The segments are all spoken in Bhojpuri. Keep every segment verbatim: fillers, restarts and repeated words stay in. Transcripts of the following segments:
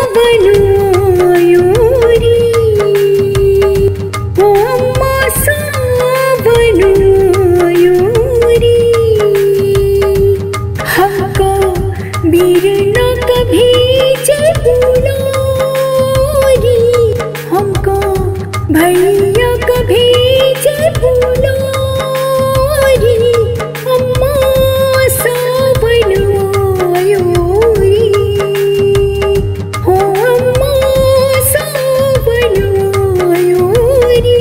भैया कभी जे फूलोरी अम्मा सावन आयोरी हो अम्मा सावन आयोरी।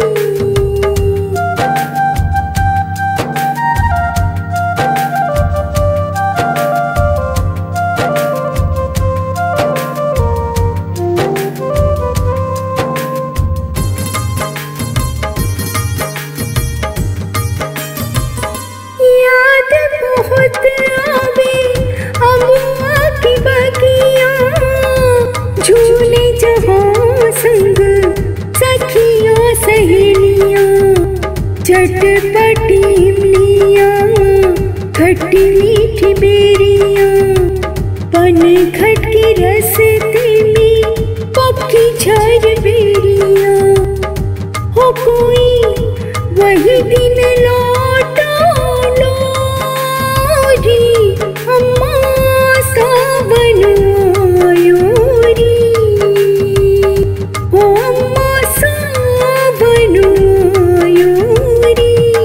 याद बहुत आवे अम्मा की बगिया झूले जहाँ संग सखियाँ सहेलियाँ चटपटी इमलियाँ खट्टी मीठी बेरियाँ पनघट के रस्ते में पक्की झर बेरियाँ हो कोई वही दिन लौटा अम्मा सावन आयोरी हो अम्मा सावन आयोरी।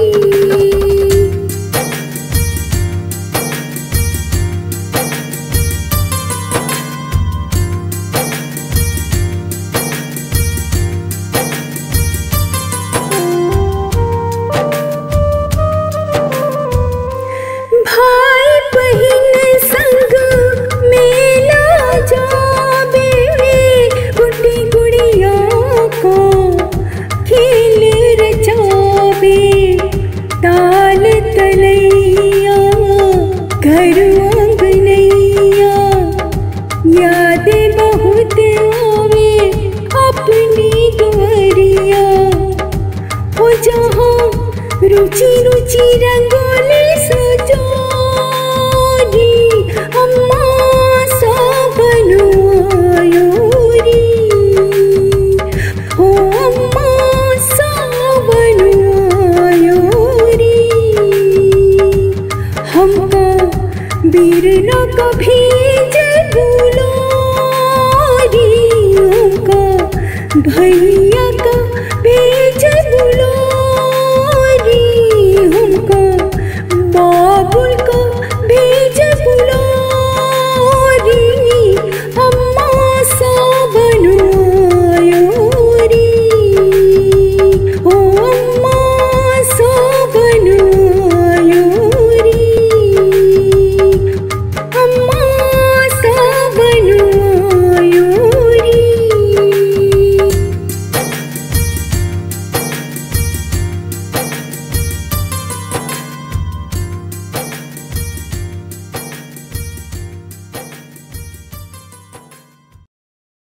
भाई बहिन संग मेला जाबे गुड्डी गुड़िया को खेल रचाबे ताल तलैया घर आंगनैया यादें बहुत आवे अपनी दुआरिया हो जहाँ रुचि रुचि रंगोली